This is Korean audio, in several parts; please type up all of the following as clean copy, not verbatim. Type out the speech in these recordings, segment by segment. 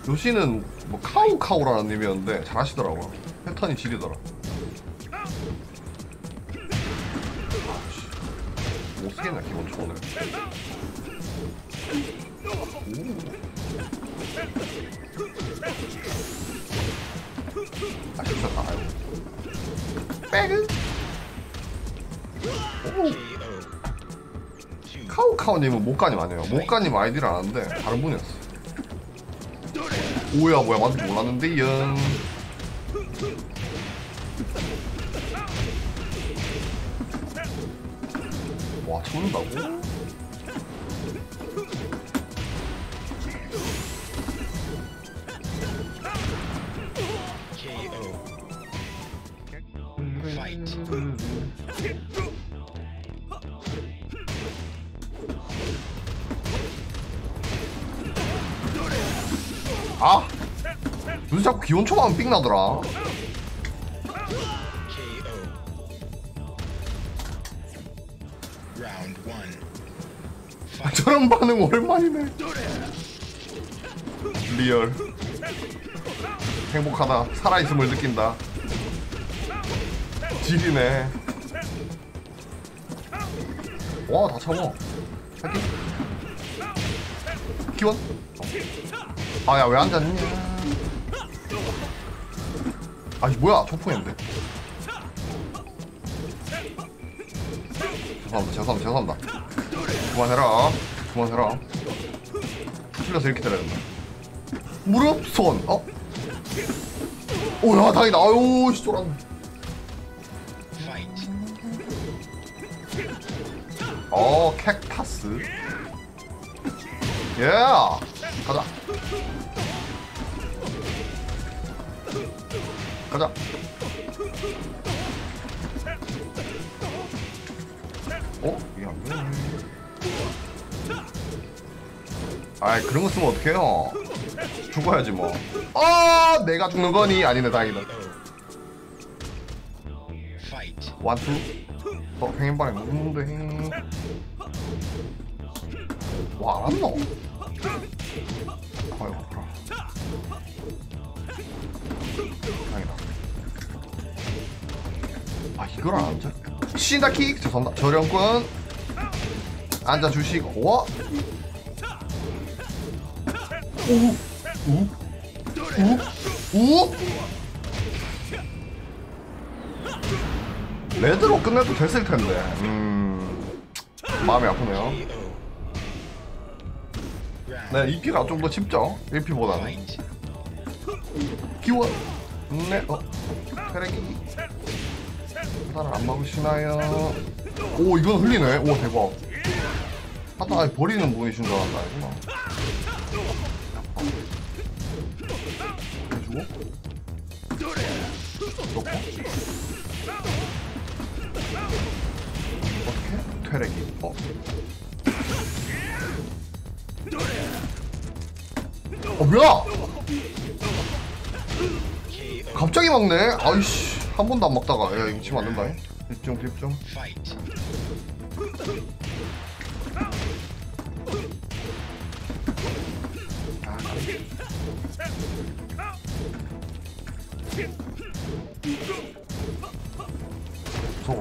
요시는 뭐 카우카우라는 의미였는데 잘하시더라고. 패턴이 지리더라. 못 쓰겠네 기본 초보네. 아 실수했다. 아이고. 빼그. 카우카우님은 못가님 아니에요. 못가님 아이디를 아는데 다른 분이었어. 오야 뭐야 맞을 줄 몰랐는데 영. 와 참는다고? 아! 요새 자꾸 기온초만 삑 나더라. 저런 반응 오랜만이네. 리얼. 행복하다. 살아있음을 느낀다. 지리네. 와, 다 참어. 할게. 기원? 아, 야, 왜 앉았냐? 아니, 뭐야, 초풍했는데. 죄송합니다. 그만해라. 틀려서 이렇게 때려야 된다. 무릎, 손, 오야, 다행이다. 아유, 씨, 쫄았네. 캡타스. 예! 가자. 이게 안 되네. 아이, 그런 거 쓰면 어떡해요? 죽어야지, 뭐. 내가 죽는 거니? 아니네, 다행이다. 원투? 행인반에 묻는데. 와, 알았노? 아이고, 그럼. 다행이다. 아, 이걸 안 앉아? 신다킥! 죄송합니다. 저렴꾼. 앉아주시고. 오! 레드로 끝내도 됐을 텐데. 마음이 아프네요. 네, 2P가 좀 더 쉽죠? 1P보다는. 기원. 네, 테레기. 하나를 안 막으시나요? 오, 이건 흘리네. 오, 대박. 하다 버리는 분이신 줄 알았나, 이구나. 해주고. 넣고. 어떻게? 퇴레기. 뭐야? 갑자기 막네? 아이씨. 한 번도 안 막다가. 야, 이거 치면 안 된다. 집중. 무서워.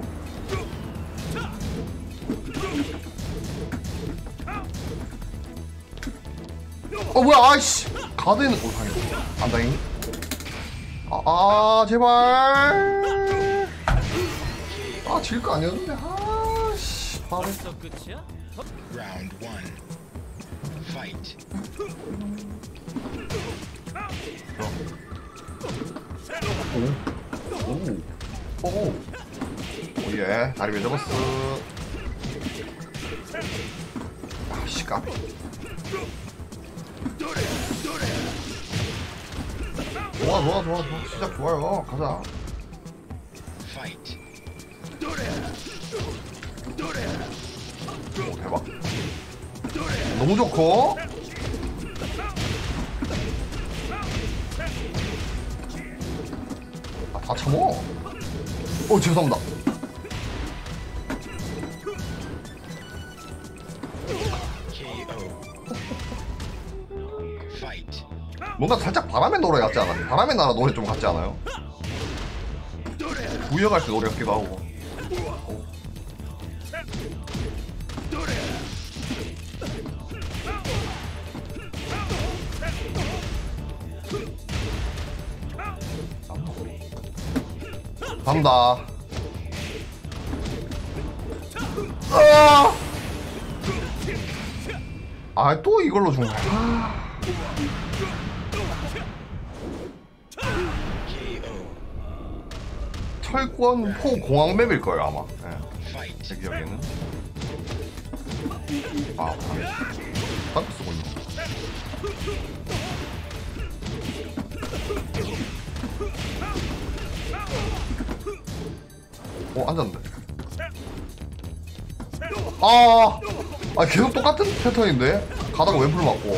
뭐야, 아이씨. 가드에는, 다행이다. 안 다행이? 제발. 질 거 아니었는데. 씨. 바로. Round 1. Fight. 예, 다리 왜 잡았어? 씨, 까비. 좋아. 시작 좋아요. 가자. 오, 대박. 너무 좋고. 다 참어. 죄송합니다. 뭔가 살짝 바람의 노래 같지 않아요? 바람의 나라 노래 좀 같지 않아요? 구역할 때 노래 같기도 하고. 간다. 아, 또 이걸로 준 거야. 철권 포 공항 맵일 거예요 아마. 네. 제 기억에는. 아, 딱 쓰고 있네. 앉았는데. 아, 계속 똑같은 패턴인데? 가다가 왼풀 맞고.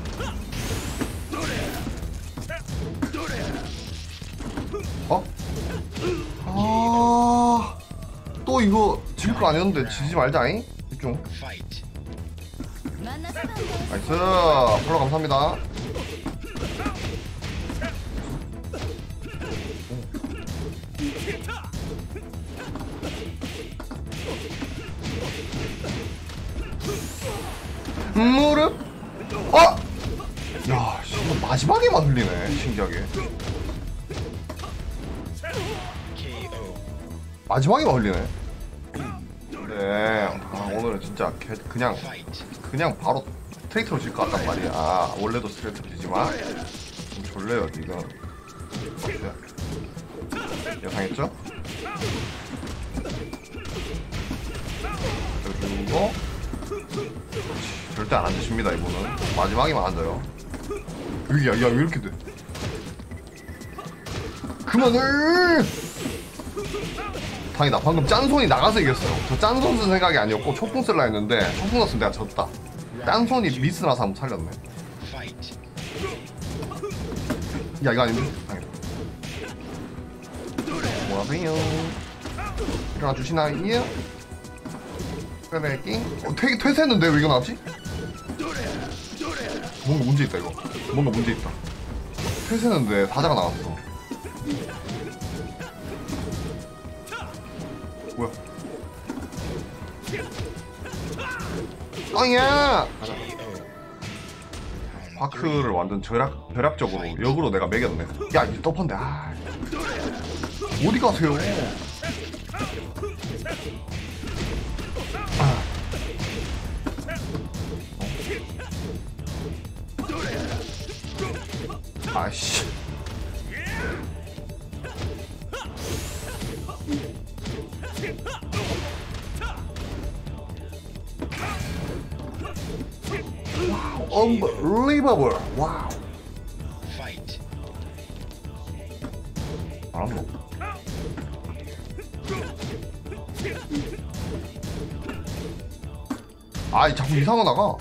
또 이거 질 거 아니었는데 지지 말자잉? 집중. 나이스. 폴로 감사합니다. 무릎? 야, 이거 마지막에만 흘리네. 신기하게. 마지막에만 흘리네. 네. 오늘은 진짜 그냥 바로 스트레이트로 질 것 같단 말이야. 원래도 스트레이트로 지지만 좀 졸려요 지금. 어때요? 예상했죠? 그리고 절대 안 앉으십니다 이분은. 마지막에만 앉아요. 여기야, 야, 왜 이렇게 돼? 그만을! 다행이다. 방금 짠손이 나가서 이겼어요. 저 짠손 쓴 생각이 아니었고 초풍 쓸라 했는데 초풍 넣었으면 내가 졌다. 짠손이 미스나서 한번 살렸네. 야, 이거 아닌데? 다행이다. 뭐하세요? 일어나 주시나요? 그래, 퇴세했는데 왜 이거 나왔지? 뭔가 문제 있다 이거. 뭔가 문제 있다. 퇴세했는데 사자가 나왔어. 뭐야? 아니야! 파크를 완전 절약적으로 역으로 내가 매겼네. 야, 이 떡펀데. 어디 가세요? 아이씨. Unbelievable. 와우. 알았노. 아이, 자꾸 이상한 나가.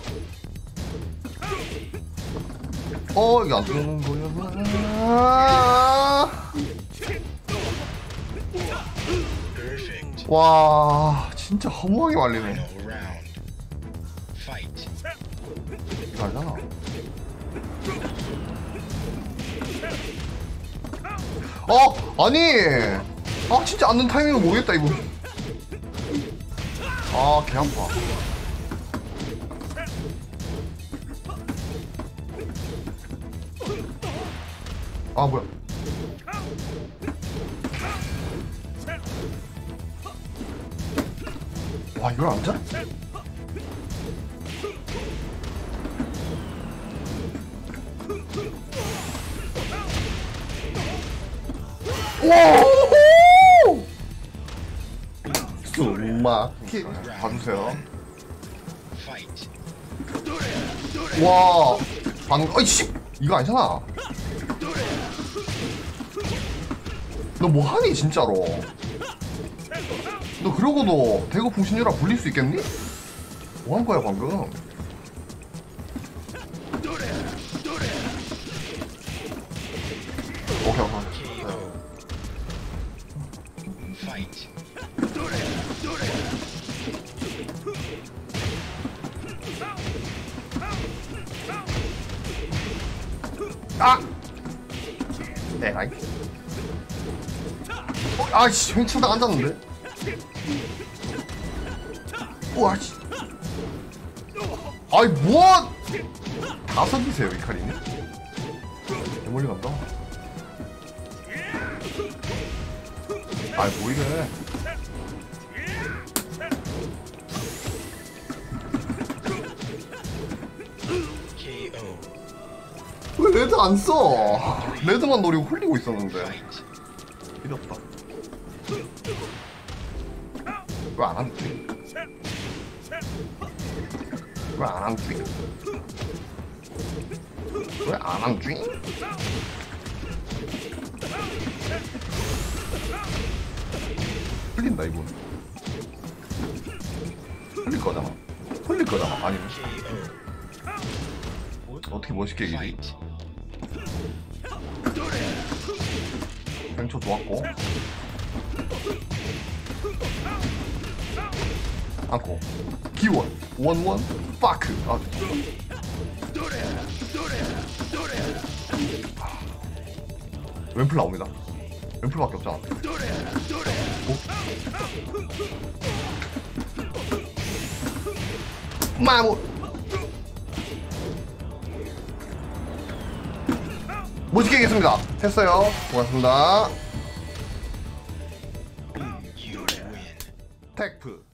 이게 안 뜨는 거야. 와, 진짜 허무하게 말리네. 이거 알잖아. 아니, 진짜 앉는 타이밍을 모르겠다 이거. 개 아파. 뭐야? 와, 이걸 앉아? 오! 숨막히 봐주세요. 와, 방금 어이씨, 이거 아니잖아. 너 뭐하니 진짜로? 너 그러고도 대구 풍신유라 불릴 수 있겠니? 뭐한 거야 방금? 오케이. 아! 에라이. 아이씨, 횡치다 앉았는데? 우와, 씨. 아이, 뭐! 다섯이세요, 이카리님? 멀리 간다. 아이, 뭐 이래. KO. 왜 레드 안 써? 레드만 노리고 홀리고 있었는데. Fight. 필요 없다. 왜 안 앉지? 왜 안 앉지? 왜 안 앉지? 흘린다 이분. 흘릴 거잖아. 흘릴 거잖아. 아니면 KO. 어떻게 멋있게 이기지? Fight. 뱅초 좋았고. 않고 기원 원원 파크. 아, 왼플 나옵니다. 왼플밖에 없잖아. 오? 마무. 멋있게 하겠습니다. 했어요. 고맙습니다. You win. 텍프.